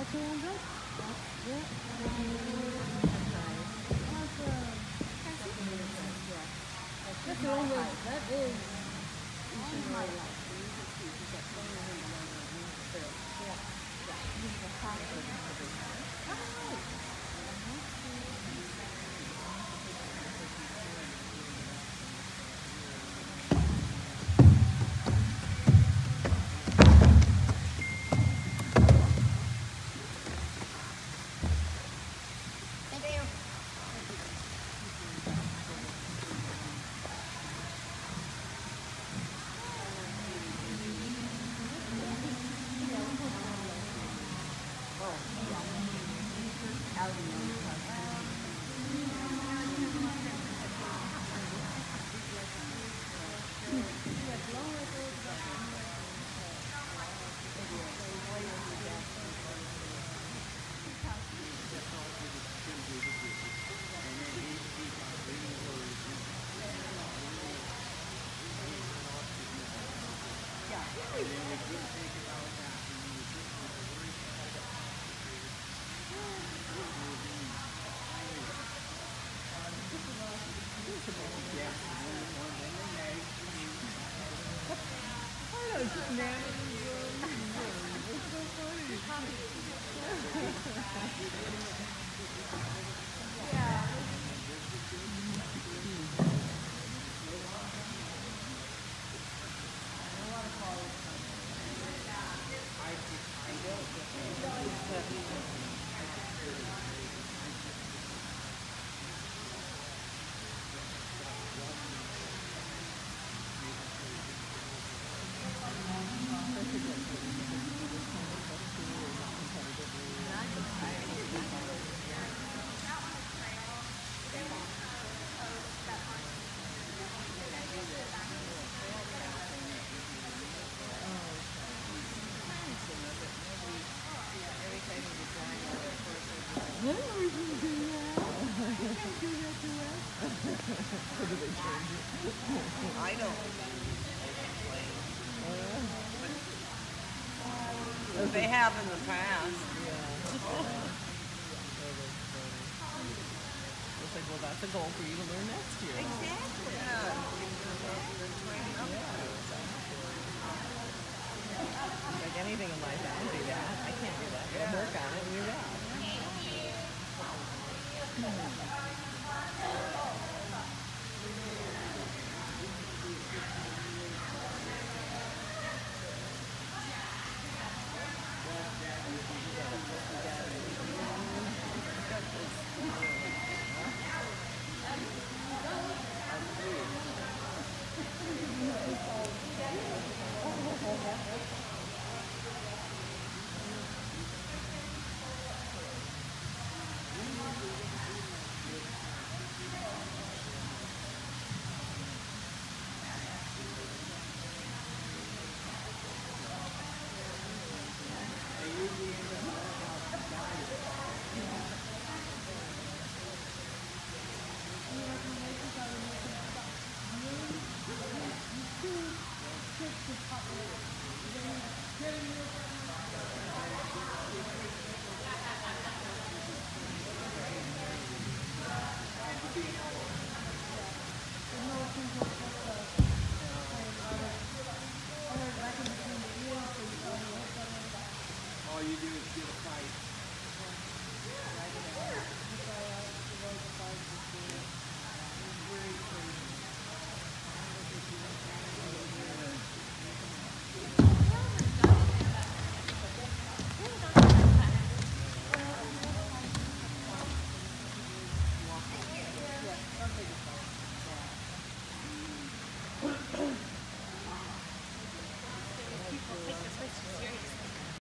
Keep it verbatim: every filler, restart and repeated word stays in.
two hundred? Yeah. That's the only, that is Eugene my life. Yeah. This is a hospital. I know. They have in the past. It's like, well, that's a goal for you to learn next year. Exactly. Yeah. Like anything in life, I can do that. I can't do that. But work on it and you're out. Getting